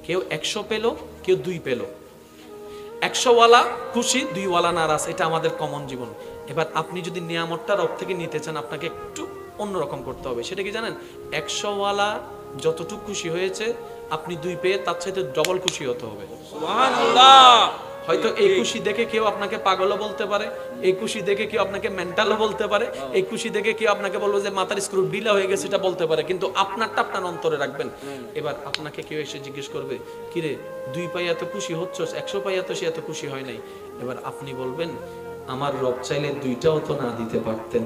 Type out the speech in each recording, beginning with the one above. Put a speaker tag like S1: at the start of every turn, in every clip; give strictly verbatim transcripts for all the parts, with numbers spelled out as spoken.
S1: কেউ একশো পেল, কেউ দুই পেল, একশোওয়ালা খুশি, দুইওয়ালা নারাজ, এটা আমাদের কমন জীবন। এবার আপনি যদি নিয়ামতটা রব থেকে নিতে চান, আপনাকে একটু অন্যরকম করতে হবে। সেটা কি জানেন? একশোওয়ালা যতটুকু খুশি হয়েছে, আপনি দুই পেয়ে তার চাইতে ডবল খুশি হতে হবে। সুবহানাল্লাহ। হয়তো এই খুশি দেখে কেউ আপনাকে পাগলও বলতে পারে, এই খুশি দেখে কেউ আপনাকে মেন্টালও বলতে পারে, এই খুশি দেখে কেউ আপনাকে বলবে যে মাথার স্ক্রু ঢিলা হয়ে গেছে, এটা বলতে পারে, কিন্তু আপনারটা আপনার অন্তরে রাখবেন। এবার আপনাকে কেউ এসে জিজ্ঞেস করবে, কিরে দুই পাই এত খুশি হচ্ছ, একশো পাই এত সে এত খুশি হয় নাই। এবার আপনি বলবেন, আমার রব চাইলে দুইটাও তো না দিতে পারতেন,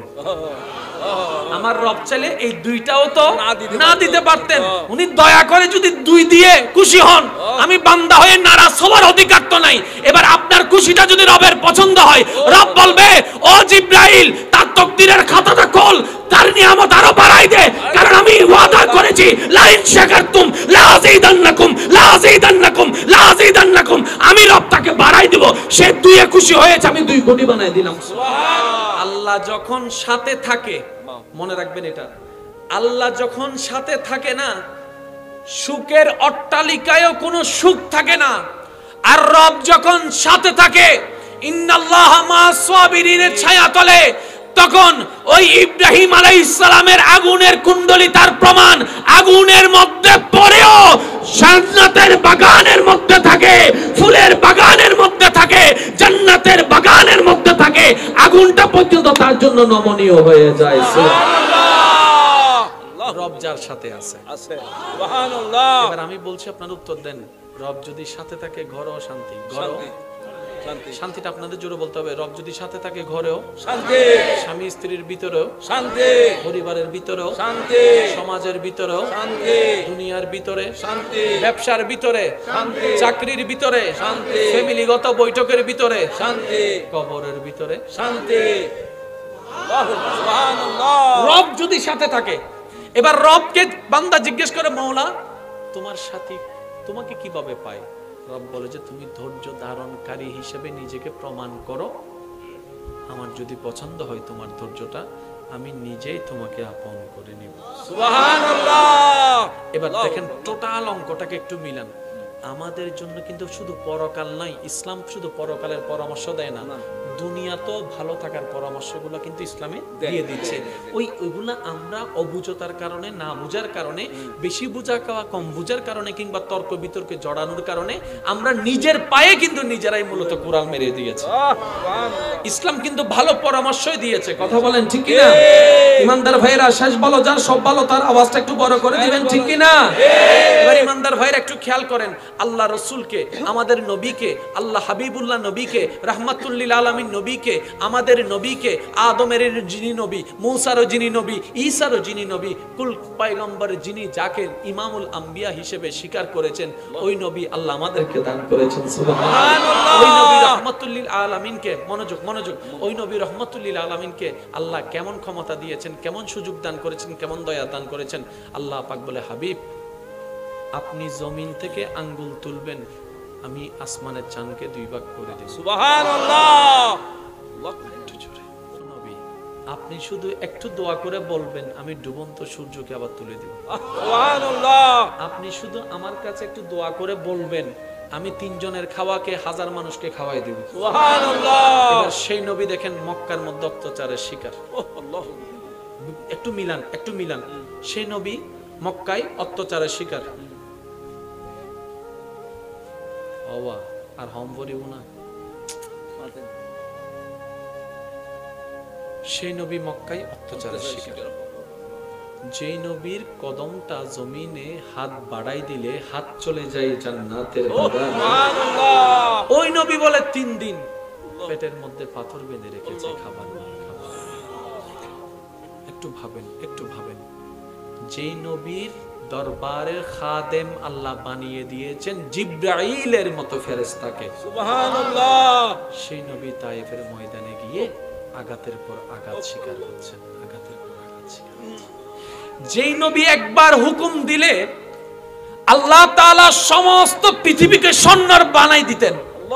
S1: আমার রব চাইলে এই দুইটাও তো না দিতে পারতেন। উনি দয়া করে যদি দুই দিয়ে খুশি হন, আমি বান্দা হয়ে নারাজ হওয়ার অধিকার তো নাই। এবার আপনার খুশিটা যদি রবের পছন্দ হয়, রব বলবে, ও জিব্রাইল, তার তাকদীরের খাতাটা খোল, তার নিয়ামত আরো বাড়াই দে, কারণ আমি ওয়াদা করেছি, লা ইন শাকারতুম লা আযীদান্নাকুম লা আযীদান্নাকুম লা আযীদান্নাকুম। আমি রব তাকে বাড়াই দেব। সে দুইয়ে খুশি হয়েছে, আমি দুই কোটি বানাই দিলাম। সুবহানাল্লাহ। আল্লাহ যখন সাথে থাকে, মনে রাখবেন এটা, আল্লাহ যখন সাথে থাকে না, সুখের অট্টালিকায়ও কোনো সুখ থাকে না। আর রব যখন সাথে থাকে, ইন্নাল্লাহা মা'আস সাবিরিনের ছায়াতলে, তখন ওই ইব্রাহিম আলাইহিস সালামের আগুনের কুণ্ডলী তার প্রমাণ। আগুনের মধ্যে পড়েও জান্নাতের বাগানের মধ্যে থাকে, ফুলের বাগানের মধ্যে থাকে, জান্নাতের বাগানের মধ্যে থাকে, আগুনটা পর্যন্ত তার জন্য নমনীয় হয়ে যায়। সুবহানাল্লাহ। রব যার সাথে আছে আছে, সুবহানাল্লাহ। এবার আমি বলছি, আপনারা উত্তর দেন। রব যদি সাথে থাকে, ঘরেও শান্তি, ঘরেও শান্তি। শান্তিটা আপনাদের জোরে বলতে হবে। রব যদি সাথে থাকে, ঘরেও শান্তি, স্বামী স্ত্রীর ভিতরেও শান্তি, পরিবারের ভিতরেও শান্তি, সমাজের ভিতরেও শান্তি, দুনিয়ার ভিতরে শান্তি, ব্যবসার ভিতরে শান্তি, চাকরির ভিতরে শান্তি, ফ্যামিলিগত বৈঠকের ভিতরে শান্তি, কবরের ভিতরে শান্তি। সুবহানাল্লাহ। রব যদি সাথে থাকে, এবার রবকে বান্দা জিজ্ঞেস করে, মাওলা তোমার সাথী তোমাকে কিভাবে পায়? রব বলে যে, তুমি ধৈর্য ধারণকারী হিসেবে নিজেকে প্রমাণ করো, আমার যদি পছন্দ হয় তোমার ধৈর্যটা, আমি নিজেই তোমাকে আপন করে নিব। সুবহানাল্লাহ। এবার দেখেন, টোটাল অঙ্কটাকে একটু মিলান। আমাদের জন্য কিন্তু শুধু পরকাল নাই, ইসলাম শুধু পরকালের পরামর্শ দেয় না, দুনিয়া তো ভালো থাকার পরামর্শগুলো কিন্তু ইসলামে দিয়ে দিচ্ছে। ওই ওইগুলা আমরা অবুঝতার কারণে, না বুঝার কারণে, বেশি বুঝা খাওয়া কম বুঝার কারণে, কিংবা তর্ক বিতর্কে জড়ানোর কারণে আমরা নিজের পায়ে কিন্তু নিজেরাই মূলত কুড়াল মেরে দিয়েছি। ইসলাম কিন্তু ভালো পরামর্শই দিয়েছে, কথা বলেন ঠিক কি না? ইমানদার ভাইরা শেষ বলো, যার সব ভালো তার আওয়াজটা একটু বড় করে দিবেন, ঠিক কি না? এবার ইমানদার ভাইরা একটু খেয়াল করেন, আল্লাহ রসুলকে, আমাদের নবীকে, আল্লাহ হাবিবুল্লাহ নবীকে, রাহমাতুল লিল আলামিন নবীকে, আমাদের নবীকে, আদমের যিনি নবী, মূসারও যিনি নবী, ঈসারও যিনি নবী, কুল পয়গম্বর যিনি, যাকে ইমামুল আম্বিয়া হিসেবে স্বীকার করেছেন, ওই নবী আল্লাহ আমাদেরকে দান করেছেন। সুবহানাল্লাহ। ওই নবী রাহমাতুল লিল আলামিনকে, মনোযোগ মনোযোগ, ওই নবী রাহমাতুল লিল আলামিনকে আল্লাহ কেমন ক্ষমতা দিয়েছেন, কেমন সুযোগ দান করেছেন, কেমন দয়া দান করেছেন। আল্লাহ পাক বলে, হাবিব আপনি জমিন থেকে আঙ্গুল তুলবেন, আমি আসমানের চাঁদকে দুই ভাগ করে দেব। সুবহানাল্লাহ। নবী আপনি শুধু একটু দোয়া করে বলবেন, আমি ডুবন্ত সূর্যকে আবার তুলে দেব। সুবহানাল্লাহ। আপনি শুধু আমার কাছে একটু দোয়া করে বলবেন, আমি তিনজনের খাওয়াকে হাজার মানুষকে খাওয়াই দেব। সুবহানাল্লাহ। এবার সেই নবী দেখেন মক্কার মধ্যে অত্যাচারের শিকার। একটু মিলান, একটু মিলান। সেই নবী মক্কায় অত্যাচারের শিকার, আর হম বলিব না, সেই নবী মক্কায় অত্যাচারের শিকার। যে নবীর কদমটা জমিনে হাত বাড়াই দিলে হাত চলে যায় জান্নাতের বাগানে, ওই নবী বলে তিন দিন পেটের মধ্যে পাথর বেঁধে রেখেছে, খাবার নেই। একটু ভাবেন, একটু ভাবেন, যেই নবীর দরবারের খাদেম আল্লাহ বানিয়ে দিয়েছেন জিব্রাইলের মতো ফেরেশতাকে, সুবহানাল্লাহ, সেই নবী তায়েফের ময়দানে গিয়ে আঘাতের পর আঘাত শিকার হচ্ছেন, আঘাতের পর আঘাত শিকার হচ্ছেন। যেই নবী একবার হুকুম দিলে আল্লাহ তাআলা সমস্ত পৃথিবীকে স্বর্ণের বানাই দিতেন,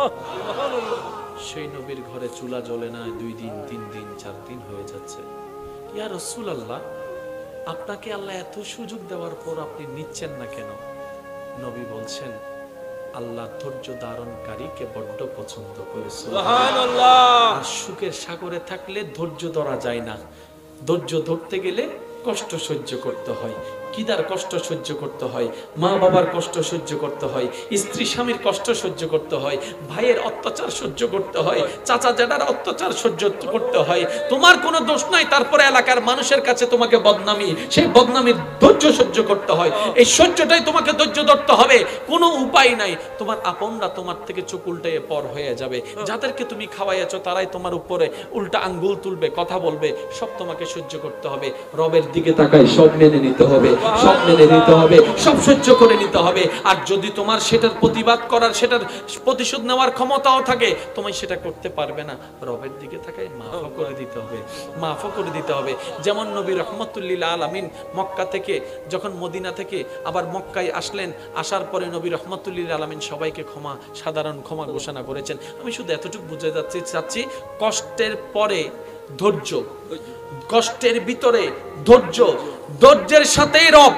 S1: সেই নবীর ঘরে চুলা জ্বলে না, দুই দিন তিন দিন চার দিন হয়ে যাচ্ছে। ইয়া রাসূলুল্লাহ, আপনাকে আল্লাহ এত সুযোগ দেওয়ার পর আপনি নিচ্ছেন না কেন? নবী বলছেন আল্লাহ ধৈর্য ধারণকারীকে বড্ড পছন্দ করে। সুবহানাল্লাহ। আর সুখের সাগরে থাকলে ধৈর্য ধরা যায় না, ধৈর্য ধরতে গেলে কষ্ট সহ্য করতে হয়, কিদার কষ্ট সহ্য করতে হয়, মা বাবার কষ্ট সহ্য করতে হয়, স্ত্রী স্বামীর কষ্ট সহ্য করতে হয়, ভাইয়ের অত্যাচার সহ্য করতে হয়, চাচা জ্যাঠার অত্যাচার সহ্য করতে হয়। তোমার কোনো দোষ নাই, তারপরে এলাকার মানুষের কাছে তোমাকে বদনামি, সেই বদনামির ধৈর্য সহ্য করতে হয়। এই সহ্যটাই তোমাকে ধৈর্য ধরতে হবে, কোনো উপায় নাই। তোমার আপনরা তোমার থেকে চোখ উল্টে পর হয়ে যাবে, যাদেরকে তুমি খাওয়াইয়াছো তারাই তোমার উপরে উল্টা আঙ্গুল তুলবে, কথা বলবে, সব তোমাকে সহ্য করতে হবে। রবের দিকে তাকাই সব মেনে নিতে হবে, সব মেনে নিতে হবে, সব সহ্য করে নিতে হবে। আর যদি তোমার সেটার প্রতিবাদ করার, সেটার প্রতিশোধ নেওয়ার ক্ষমতাও থাকে, তুমি সেটা করতে পারবে না। রবের দিকে তাকাই মাফ করে দিতে হবে, মাফ করে দিতে হবে। যেমন নবী রহমতুল্লিল আলামিন মক্কা থেকে যখন মদিনা থেকে আবার মক্কায় আসলেন, আসার পরে নবী রহমতুল্লিল আলামিন সবাইকে ক্ষমা, সাধারণ ক্ষমা ঘোষণা করেছেন। আমি শুধু এতটুকু বুঝে যাচ্ছি চাচ্ছি কষ্টের পরে ধৈর্য, কষ্টের ভিতরে ধৈর্য, ধৈর্যের সাথেই রব।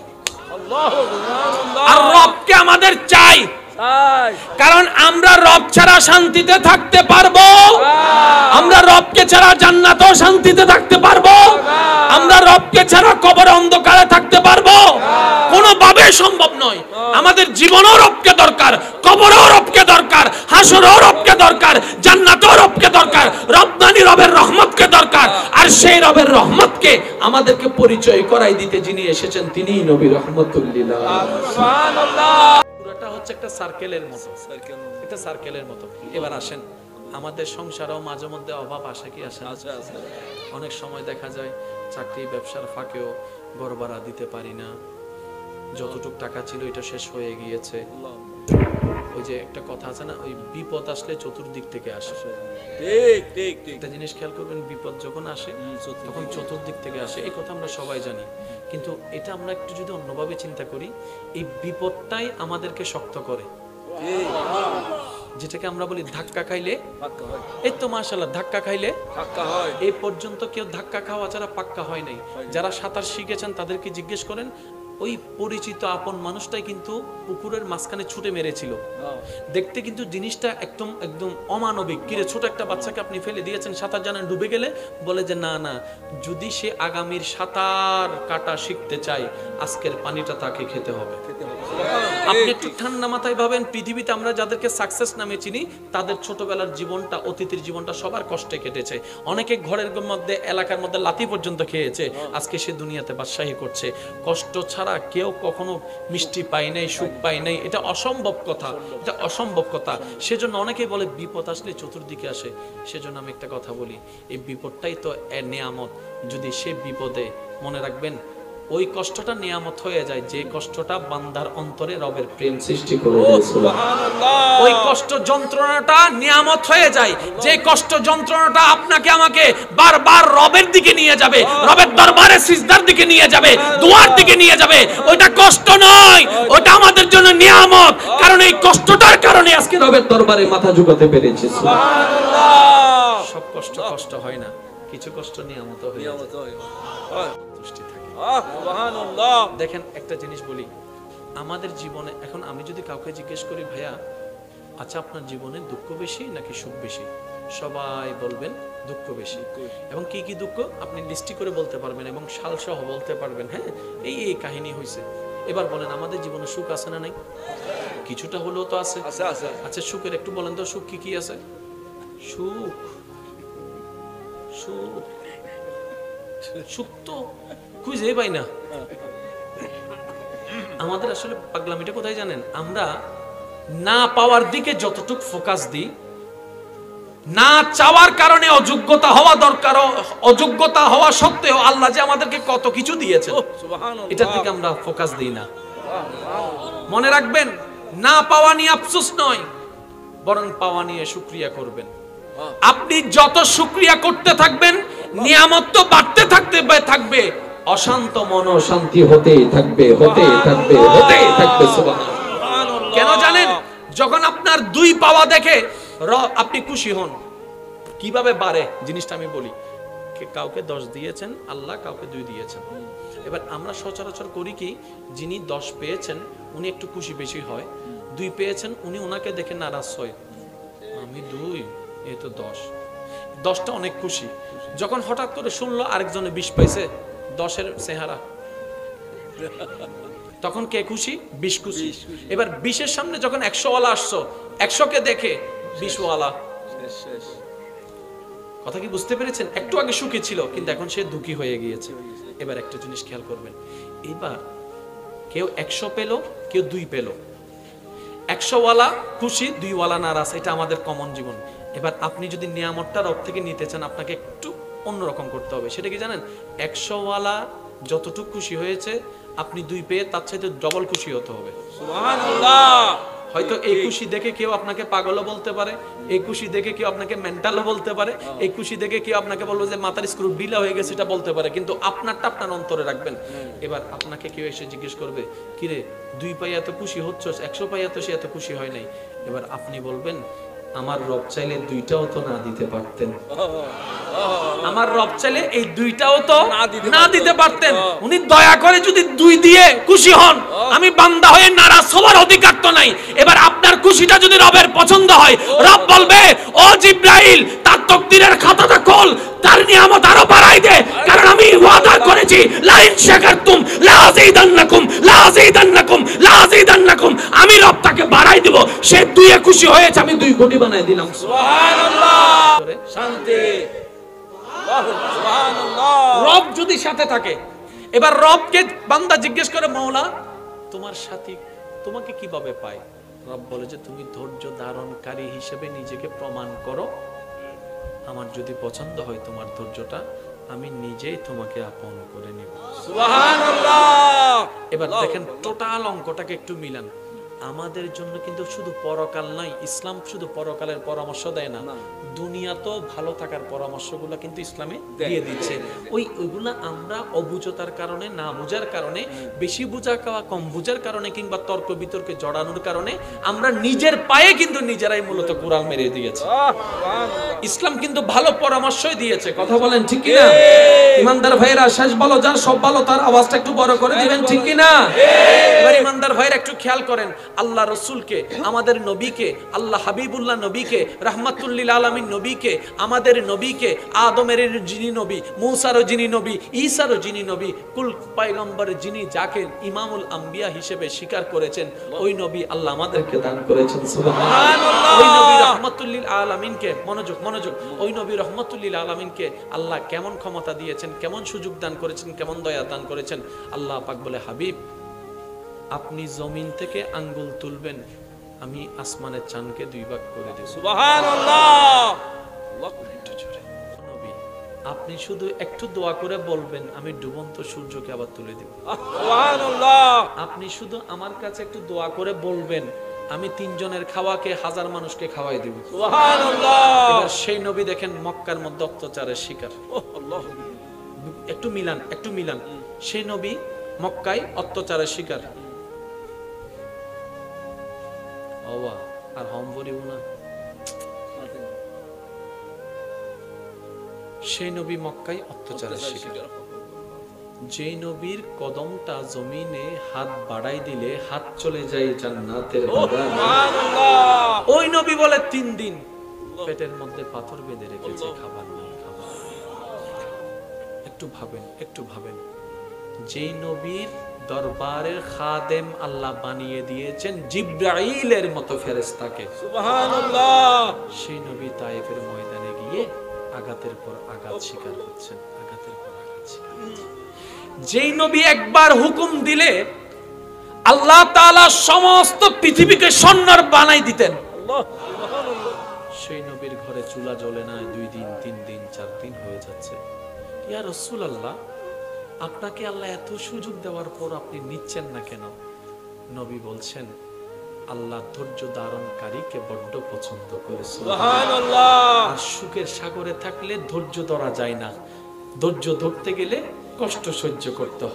S1: আর রবকে আমাদের চাই, কারণ আমরা রব ছাড়া শান্তিতে থাকতে পারবো, আমরা রবকে ছাড়া জান্নাতেও শান্তিতে থাকতে পারবো, আমরা রবকে ছাড়া কবরে অন্ধকারে থাকতে পারবো, কোনোভাবে সম্ভব নয়। আমাদের জীবনেও রবকে দরকার, কবরেও রবকে দরকার, হাসরেও রবকে দরকার, জান্নাতেও রবকে দরকার, রব্বানি রবের রহমতকে দরকার। আর সেই রবের রহমতকে আমাদেরকে পরিচয় করাই দিতে যিনি এসেছেন তিনিই নবী রহমতুল্লিল আলামিন। সুবহানাল্লাহ। পুরোটা হচ্ছে একটা সার্কেলের মতো, একটা সার্কেলের মতো। এবার আসেন, আমাদের সংসারেও মাঝে মধ্যে অভাব আসে কি আসে? অনেক সময় দেখা যায় চাকরি ব্যবসার ফাঁকেও ঘর ভাড়া দিতে পারি না, যতটুক টাকা ছিল এটা শেষ হয়ে গিয়েছে। ওই যে একটা কথা আছে না, ওই বিপদ আসলে চতুর্দিক থেকে আসে। ঠিক ঠিক ঠিক একটা জিনিস খেয়াল করবেন, বিপদ যখন আসে তখন চতুর্দিক থেকে আসে, এই কথা আমরা সবাই জানি। কিন্তু এটা আমরা একটু যদি অন্যভাবে চিন্তা করি, এই বিপদটাই আমাদেরকে শক্ত করে, যেটাকে আমরা বলি ধাক্কা খাইলে পাক্কা হয়। এই তো মাশাআল্লাহ, ধাক্কা খাইলে পাক্কা হয়। এই পর্যন্ত কেউ ধাক্কা খাওয়া ছাড়া পাক্কা হয় নাই। যারা সাঁতার শিখেছেন তাদেরকে জিজ্ঞেস করেন, ওই পরিচিত আপন মানুষটাই কিন্তু পুকুরের মাঝখানে ছুটে মেরেছিল। দেখতে কিন্তু জিনিসটা একদম একদম অমানবিক। কিরে, ছোট একটা বাচ্চাকে আপনি ফেলে দিয়েছেন, সাঁতার জানেন, ডুবে গেলে? বলে যে না না, যদি সে আগামীর সাঁতার কাটা শিখতে চায়, আজকের পানিটা তাকে খেতে হবে। আপনি একটু ঠান্ডা মাথায় ভাবেন, পৃথিবীতে আমরা যাদেরকে সাকসেস নামে চিনি, তাদের ছোটবেলার জীবনটা, অতীতের জীবনটা সবার কষ্টে কেটেছে। অনেকে ঘরের মধ্যে, এলাকার মধ্যে লাথি পর্যন্ত খেয়েছে, আজকে সে দুনিয়াতে বাদশাহী করছে। কষ্ট ছাড়া কেউ কখনো মিষ্টি পায় নাই, সুখ পায় নাই, এটা অসম্ভব কথা, এটা অসম্ভব কথা। সেজন্য অনেকেই বলে বিপদ আসলে চতুর্দিকে আসে। সেজন্য আমি একটা কথা বলি, এই বিপদটাই তো নেয়ামত। যদি সে বিপদে, মনে রাখবেন, ওই কষ্টটা নিয়ামত হয়ে যায় যে কষ্টটা বান্দার অন্তরে রবের প্রেম সৃষ্টি করে দেয়। সুবহানাল্লাহ। ওই কষ্ট যন্ত্রণাটা নিয়ামত হয়ে যায় যে কষ্ট যন্ত্রণাটা আপনাকে আমাকে বারবার রবের দিকে নিয়ে যাবে, রবের দরবারে সিজদার দিকে নিয়ে যাবে, দুয়ার দিকে নিয়ে যাবে। ওইটা কষ্ট নয়, ওটা আমাদের জন্য নিয়ামত, কারণ এই কষ্টটার কারণে আজকে রবের দরবারে মাথা ঝুঁকাতে পেরেছি। সুবহানাল্লাহ। সব কষ্ট কষ্ট হয় না, কিছু কষ্ট নিয়ামত হয়, নিয়ামত হয়, তুষ্টি থাকে। সুবহানাল্লাহ। দেখেন একটা জিনিস বলি, আমাদের জীবনে এখন আমি যদি কাউকে জিজ্ঞেস করি, ভাইয়া আচ্ছা আপনার জীবনে দুঃখ বেশি নাকি সুখ বেশি, সবাই বলবেন দুঃখ বেশি। এবং কি কি দুঃখ আপনি লিস্টি করে বলতে পারবেন এবং সাল সহ বলতে পারবেন। হ্যাঁ, এই এই কাহিনী হয়েছে। এবার বলেন, আমাদের জীবনে সুখ আছে না নাই? কিছুটা হলেও তো আছে। আচ্ছা সুখের একটু বলেন তো, সুখ কি কি আছে? সুখ সুখ সুখ তো খুঁজে পাই না। আমাদের আসলে পাগলামিটা কোথায় জানেন? আমরা না পাওয়ার দিকে যতটুক ফোকাস দিই, না চাওয়ার কারণে অযোগ্যতা হওয়া দরকার, অযোগ্যতা হওয়া সত্ত্বেও আল্লাহ যে আমাদেরকে কত কিছু দিয়েছে, এটার দিকে আমরা ফোকাস দিই না। মনে রাখবেন, না পাওয়া নিয়ে আফসোস নয়, বরং পাওয়া নিয়ে শুকরিয়া করবেন। আপনি যত শুকরিয়া করতে থাকবেন, নিয়ামত তো বাড়তে থাকতে থাকবে, অশান্ত মন শান্তি হতেই থাকবে, হতেই থাকবে, হতেই থাকবে। সুবহানাল্লাহ। কেন জানেন? যখন আপনার দুই পাওয়া দেখে আপনি খুশি হন, কিভাবে বাড়ে জিনিসটা আমি বলি। কাউকে দশ দিয়েছেন আল্লাহ, কাউকে দুই দিয়েছেন। এবার আমরা সচরাচর করি কি, যিনি দশ পেয়েছেন উনি একটু খুশি বেশি হয়, দুই পেয়েছেন উনি ওনাকে দেখে নারাজ হয়, আমি দুই এই তো দশ, দশটা অনেক খুশি। যখন হঠাৎ করে শুনলো আরেকজনে বিশ পাইছে, দশের চেহারা, তখন কে খুশি? বিশ খুশি। এবার বিশের সামনে যখন একশো ওয়ালা আসছো, একশো কে দেখে বিশ ওয়ালা। কথা কি বুঝতে পেরেছেন? একটু আগে সুখী ছিল কিন্তু এখন সে দুঃখী হয়ে গিয়েছে। এবার একটা জিনিস খেয়াল করবেন, এবার কেউ একশো পেল, কেউ দুই পেল, একশো ওয়ালা খুশি, দুই ওয়ালা নারাজ, এটা আমাদের কমন জীবন। এবার আপনি যদি নিয়ামতটা রব থেকে নিতে চান, আপনাকে একটু অন্যরকম করতে হবে। সেটা কি জানেন? একশো ওয়ালা যতটুকু খুশি হয়েছে, আপনি দুই পেয়ে তার চাইতে ডবল খুশি হতে হবে। সুবহানাল্লাহ। হয়তো এই খুশি দেখে কেউ আপনাকে পাগলও বলতে পারে, এই খুশি দেখে কেউ আপনাকে মেন্টালও বলতে পারে, এই খুশি দেখে কেউ আপনাকে বলবে যে মাথার স্ক্রু ঢিলা হয়ে গেছে, এটা বলতে পারে, কিন্তু আপনারটা আপনার অন্তরে রাখবেন। এবার আপনাকে কেউ এসে জিজ্ঞেস করবে, কিরে দুই পাই এত খুশি হচ্ছ, একশো পাই এত সে এত খুশি হয় নাই। এবার আপনি বলবেন, আমার রব চাইলে দুইটাও তো না দিতে পারতেন, আমার রব চাইলে এই দুইটাও তো না দিতে পারতেন, উনি দয়া করে যদি দুই দিয়ে খুশি হন, আমি বান্দা হয়ে নারাজ হওয়ার অধিকার তো নাই। এবার আপনার খুশিটা যদি রবের পছন্দ হয়, রব বলবে, ও জিব্রাইল তার তাকদীরের খাতাটা খোল, তার নিয়ামত আরো বাড়াই দে, কারণ আমি ওয়াদা করেছি লা ইন শাকারতুম লা আযীদান্নাকুম লা আযীদান্নাকুম লা আযীদান্নাকুম, আমি রব তাকে বাড়াই দেব। সে দুইয়ে খুশি হয়েছে, আমি দুই কোটি বানাই দিলাম। সুবহানাল্লাহ, শান্তি। সুবহানাল্লাহ। রব যদি সাথে থাকে, এবার রবকে বান্দা জিজ্ঞেস করে, মাওলা তোমার সাথে তোমাকে কিভাবে পায়? রব বলে যে তুমি ধৈর্য ধারণকারী হিসেবে নিজেকে প্রমাণ করো, আমার যদি পছন্দ হয় তোমার ধৈর্যটা, আমি নিজেই তোমাকে আপন করে নিব। সুবহানাল্লাহ। এবার দেখেন টোটাল অঙ্কটাকে একটু মিলান। আমাদের জন্য কিন্তু শুধু পরকাল নাই, ইসলাম শুধু পরকালের পরামর্শ দেয় না, দুনিয়াতেও ভালো থাকার পরামর্শগুলো কিন্তু ইসলামে দিয়ে দিচ্ছে। ওই ওইগুলা আমরা অবুঝতার কারণে, না বুঝার কারণে, বেশি বুঝা খাওয়া কম বুঝার কারণে, কিংবা তর্ক বিতর্কে জড়ানোর কারণে আমরা নিজের পায়ে কিন্তু নিজেরাই মূলত কুড়াল মেরে দিয়েছি। ইসলাম কিন্তু ভালো পরামর্শই দিয়েছে, কথা বলেন ঠিক কি না? ইমানদার ভাইরা শেষ বলো যার সব ভালো, তার আওয়াজটা একটু বড় করে দিবেন, ঠিক কি না? এবার ইমানদার ভাইরা একটু খেয়াল করেন, আল্লাহ রসুলকে, আমাদের নবীকে, আল্লাহ হাবিবুল্লাহ নবীকে, রাহমাতুল্লিল আলামিন নবীকে, আমাদের নবীকে, আদমের যিনি নবী, মূসারও যিনি নবী, ঈসারও যিনি নবী, কুল পয়গম্বর যিনি, যাকে ইমামুল আম্বিয়া হিসেবে স্বীকার করেছেন, ওই নবী আল্লাহ আমাদেরকে দান করেছেন। সুবহানাল্লাহ। ওই নবী রাহমাতুল্লিল আলামিনকে, মনোযোগ মনোযোগ, ওই নবী রাহমাতুল্লিল আলামিনকে আল্লাহ কেমন ক্ষমতা দিয়েছেন, কেমন সুযোগ দান করেছেন, কেমন দয়া দান করেছেন। আল্লাহ পাক বলে, হাবিব আপনি জমিন থেকে আঙ্গুল তুলবেন, আমি আসমানের চাঁদকে দুই ভাগ করে দেব। সুবহানাল্লাহ। নবী আপনি শুধু একটু দোয়া করে বলবেন, আমি ডুবন্ত সূর্যকে আবার তুলে দেব। সুবহানাল্লাহ। আপনি শুধু আমার কাছে একটু দোয়া করে বলবেন, আমি তিনজনের খাওয়াকে হাজার মানুষকে খাওয়াই দেব। সুবহানাল্লাহ। এবার সেই নবী দেখেন মক্কার মধ্যে অত্যাচারের শিকার। আল্লাহ, একটু মিলান, একটু মিলান, সেই নবী মক্কায় অত্যাচারের শিকার। আর হম বলিব না, সেই নবী মক্কায় অত্যাচারের শিকার। যেই নবীর কদমটা জমিনে হাত বাড়াই দিলে হাত চলে যায় জান্নাতের বাগান, ওই নবী বলে তিন দিন পেটের মধ্যে পাথর বেঁধে রেখেছে, খাবার নাই, খাবার। একটু ভাবেন, একটু ভাবেন, যেই নবীর দরবারের খাদেম আল্লাহ বানিয়ে দিয়েছেন জিবরাইলের মতো ফেরেশতাকে, সুবহানাল্লাহ, সেই নবী তায়েফের ময়দানে গিয়ে আঘাতের পর আঘাত শিকার হচ্ছেন, আঘাতের পর আঘাত শিকার হচ্ছেন। যেই নবী একবার হুকুম দিলে আল্লাহ তাআলা সমস্ত পৃথিবীকে স্বর্ণের বানাই দিতেন, আল্লাহ, সুবহানাল্লাহ, সেই নবীর ঘরে চুলা জ্বলে না, দুই দিন তিন দিন চার দিন হয়ে যাচ্ছে। ইয়া রাসূলুল্লাহ, আপনাকে আল্লাহ এত সুযোগ দেওয়ার পর আপনি নিচ্ছেন না কেন? নবী বলছেন, আল্লাহ ধৈর্য ধারণকারীকে বড্ড পছন্দ করে। সুবহানাল্লাহ। আর সুখের সাগরে থাকলে ধৈর্য ধরা যায় না, ধৈর্য ধরতে গেলে কষ্ট সহ্য করতে হয়।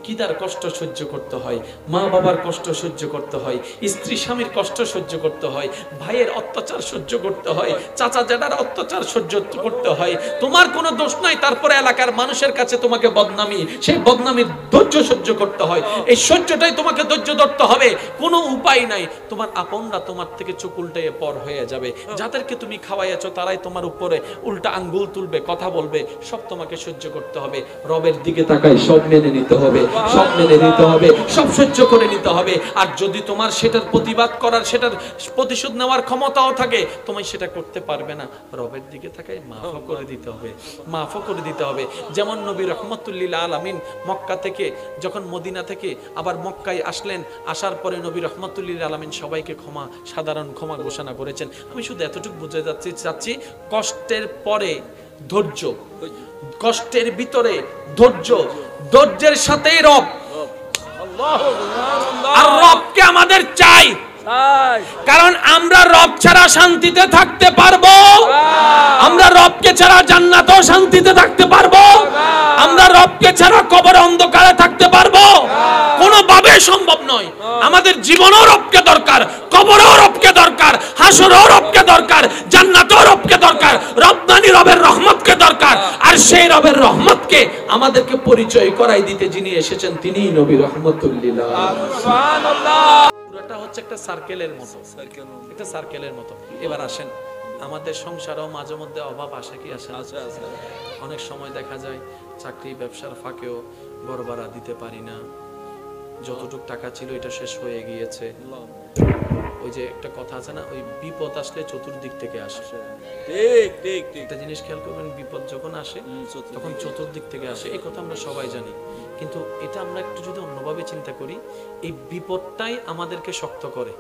S1: কিদার কষ্ট সহ্য করতে হয়, মা বাবার কষ্ট সহ্য করতে হয়, স্ত্রী স্বামীর কষ্ট সহ্য করতে হয়, ভাইয়ের অত্যাচার সহ্য করতে হয়, চাচা জ্যাঠার অত্যাচার সহ্য করতে হয়। তোমার কোনো দোষ নাই, তারপরে এলাকার মানুষের কাছে তোমাকে বদনামি, সেই বদনামির ধৈর্য সহ্য করতে হয়। এই সহ্যটাই তোমাকে ধৈর্য ধরতে হবে, কোনো উপায় নাই। তোমার আপনরা তোমার থেকে চোখ উল্টে পর হয়ে যাবে, যাদেরকে তুমি খাওয়াইয়াছো তারাই তোমার উপরে উল্টা আঙ্গুল তুলবে, কথা বলবে, সব তোমাকে সহ্য করতে হবে। রবের দিকে তাকাই, সব মেনে নিতে হবে, সব মেনে নিতে হবে, সব সহ্য করে নিতে হবে। আর যদি তোমার সেটার প্রতিবাদ করার, সেটার প্রতিশোধ নেওয়ার ক্ষমতাও থাকে, তুমি সেটা করতে পারবে না, রবের দিকে তাকাই মাফ করে দিতে হবে, মাফ করে দিতে হবে। যেমন নবী রহমতুল্লিল আলামিন মক্কা থেকে যখন মদিনা থেকে আবার মক্কায় আসলেন, আসার পরে নবী রহমতুল্লিল আলামিন সবাইকে ক্ষমা, সাধারণ ক্ষমা ঘোষণা করেছেন। আমি শুধু এতটুকু বুঝে যাচ্ছি চাচ্ছি কষ্টের পরে ধৈর্য, কষ্টের ভিতরে ধৈর্য, ধৈর্যের সাথেই রব। আর রবকে আমাদের চাই, কারণ আমরা রব ছাড়া শান্তিতে থাকতে পারবো? আমরা রবকে ছাড়া জান্নাতেও শান্তিতে থাকতে পারবো? আমরা রবকে ছাড়া কবরে অন্ধকারে থাকতে পারবো? কোনোভাবে সম্ভব নয়। আমাদের জীবনও রবকে দরকার, কবরেও রবকে দরকার, হাসরেও রবকে দরকার, জান্নাতেও রবকে দরকার, রব্বানি রবের রহমতকে দরকার। আর সেই রবের রহমতকে আমাদেরকে পরিচয় করাই দিতে যিনি এসেছেন, তিনিই নবী রহমতুল্লিল আলামিন। সুবহানাল্লাহ। পুরোটা হচ্ছে একটা সার্কেলের মতো, একটা সার্কেলের মতো। এবার আসেন, আমাদের সংসারেও মাঝে মধ্যে অভাব আসে কি আসে? অনেক সময় দেখা যায় চাকরি ব্যবসার ফাঁকেও ঘর ভাড়া দিতে পারি না, যতটুক টাকা ছিল এটা শেষ হয়ে গিয়েছে। ওই যে একটা কথা আছে না, ওই বিপদ আসলে চতুর্দিক থেকে আসে। ঠিক ঠিক ঠিক একটা জিনিস খেয়াল করবেন, বিপদ যখন আসে তখন চতুর্দিক থেকে আসে, এই কথা আমরা সবাই জানি। কিন্তু এটা আমরা একটু যদি অন্যভাবে চিন্তা করি, এই বিপদটাই আমাদেরকে শক্ত করে।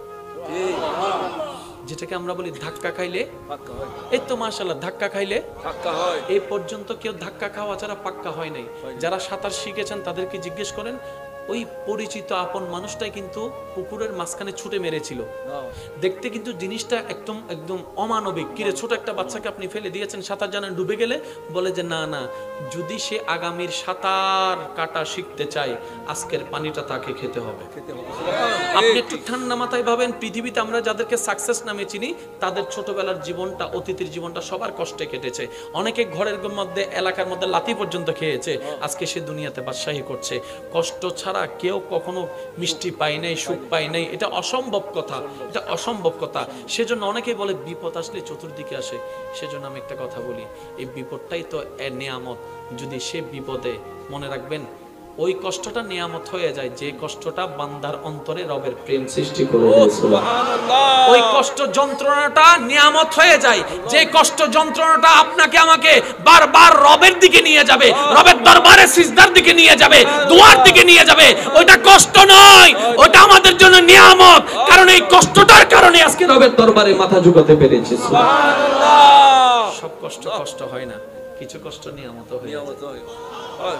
S1: যেটাকে আমরা বলি ধাক্কা খাইলে, এই তো মাশাআল্লাহ ধাক্কা খাইলে পাক্কা হয়। এই পর্যন্ত কেউ ধাক্কা খাওয়া ছাড়া পাক্কা হয় নাই। যারা সাঁতার শিখেছেন তাদেরকে জিজ্ঞেস করেন, ওই পরিচিত আপন মানুষটাই কিন্তু পুকুরের মাঝখানে ছুটে মেরেছিল। দেখতে কিন্তু জিনিসটা একদম একদম অমানবিক। কিরে, ছোট একটা বাচ্চাকে আপনি ফেলে দিয়েছেন, সাঁতার জানেন, ডুবে গেলে? বলে যে না না, যদি সে আগামীর সাঁতার কাটা শিখতে চায়, আজকের পানিটা তাকে খেতে হবে। আপনি একটু ঠান্ডা মাথায় ভাবেন, পৃথিবীতে আমরা যাদেরকে সাকসেস নামে চিনি, তাদের ছোটবেলার জীবনটা, অতীতের জীবনটা সবার কষ্টে কেটেছে। অনেকে ঘরের মধ্যে, এলাকার মধ্যে লাথি পর্যন্ত খেয়েছে, আজকে সে দুনিয়াতে বাদশাহী করছে। কষ্ট ছাড়া কেউ কখনো মিষ্টি পায় নাই, সুখ পায় নাই, এটা অসম্ভব কথা, এটা অসম্ভব কথা। সেজন্য অনেকেই বলে বিপদ আসলে চতুর্দিকে আসে। সেজন্য আমি একটা কথা বলি, এই বিপদটাই তো এর নিয়ামত। যদি সে বিপদে, মনে রাখবেন, ওই কষ্টটা নিয়ামত হয়ে যায় যে কষ্টটা বান্দার অন্তরে রবের প্রেম সৃষ্টি করে দেয়। সুবহানাল্লাহ। ওই কষ্ট যন্ত্রণাটা নিয়ামত হয়ে যায় যে কষ্ট যন্ত্রণাটা আপনাকে আমাকে বারবার রবের দিকে নিয়ে যাবে, রবের দরবারে সিজদার দিকে নিয়ে যাবে, দুয়ার দিকে নিয়ে যাবে। ওইটা কষ্ট নয়, ওটা আমাদের জন্য নিয়ামত। কারণ এই কষ্টটার কারণে আজকে রবের দরবারে মাথা ঝুঁকাতে পেরেছি। সুবহানাল্লাহ। সব কষ্ট কষ্ট হয় না, কিছু কষ্ট নিয়ামত হয়ে যায়।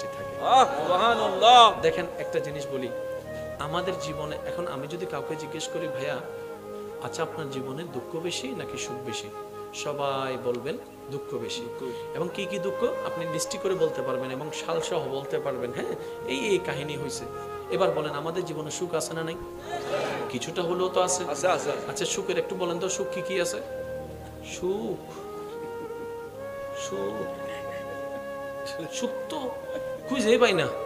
S1: দেখেন একটা জিনিস বলি, আমাদের জীবনে এখন আমি যদি কাউকে জিজ্ঞেস করি, ভাইয়া আচ্ছা আপনার জীবনে দুঃখ বেশি নাকি সুখ বেশি, সবাই বলবেন দুঃখ বেশি। এবং কি কি দুঃখ আপনি লিস্টি করে বলতে পারবেন এবং সাল সহ বলতে পারবেন, হ্যাঁ এই এই কাহিনী হয়েছে। এবার বলেন আমাদের জীবনে সুখ আছে না নাই? কিছুটা হলেও তো আছে। আচ্ছা সুখের একটু বলেন তো, সুখ কি কি আছে? সুখ সুখ সুখ তো খুঁজেই পাই না।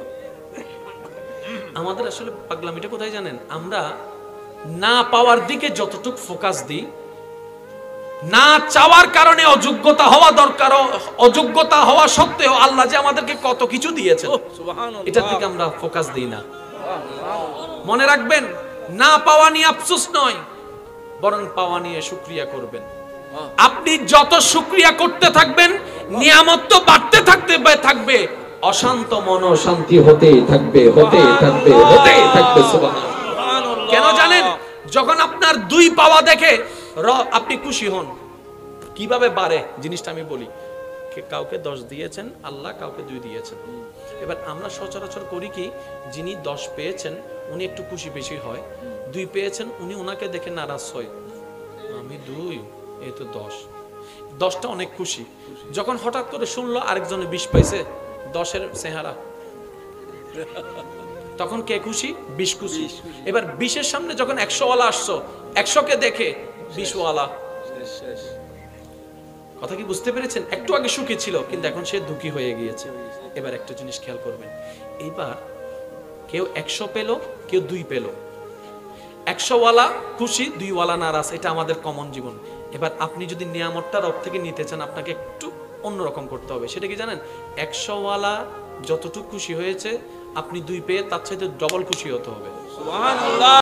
S1: আমাদের আসলে পাগলামিটা কোথায় জানেন? আমরা না পাওয়ার দিকে যতটুকু ফোকাস দিই, না চাওয়ার কারণে অযোগ্যতা হওয়া দরকার, অযোগ্যতা হওয়া সত্ত্বেও আল্লাহ যে আমাদেরকে কত কিছু দিয়েছেন, এটার দিকে আমরা ফোকাস দিই না। মনে রাখবেন, না পাওয়া নিয়ে আফসোস নয়, বরং পাওয়া নিয়ে শুকরিয়া করবেন। আপনি যত শুকরিয়া করতে থাকবেন, নিয়ামত তো বাড়তে থাকতে থাকবে, অশান্ত মন শান্তি হতেই থাকবে, হতেই থাকবে, হতেই থাকবে। সুবহানাল্লাহ। কেন জানেন? যখন আপনার দুই পাওয়া দেখে আপনি খুশি হন, কিভাবে বাড়ে জিনিসটা আমি বলি। কাউকে দশ দিয়েছেন আল্লাহ, কাউকে দুই দিয়েছেন। এবার আমরা সচরাচর করি কি, যিনি দশ পেয়েছেন উনি একটু খুশি বেশি হয়, দুই পেয়েছেন উনি ওনাকে দেখে নারাজ হয়, আমি দুই এই তো দশ। দশটা অনেক খুশি। যখন হঠাৎ করে শুনলো আরেকজনে বিশ পাইছে, দশের চেহারা তখন কে খুশি? বিশ খুশি। এবার বিশের সামনে যখন একশোওয়ালা আসছো, একশোকে দেখে বিশওয়ালা। কথা কি বুঝতে পেরেছেন? একটু আগে সুখী ছিল, কিন্তু এখন সে দুঃখী হয়ে গিয়েছে। এবার একটা জিনিস খেয়াল করবেন, এইবার কেউ একশো পেল, কেউ দুই পেল। একশোওয়ালা খুশি, দুইওয়ালা নারাজ, এটা আমাদের কমন জীবন। এবার আপনি যদি নিয়ামতটা রব থেকে নিতে চান, আপনাকে একটু অন্যরকম করতে হবে। সেটা কি জানেন? একশোওয়ালা যতটুকু খুশি হয়েছে, আপনি দুই পেয়ে তার চাইতে ডবল খুশি হতে হবে। সুবহানাল্লাহ।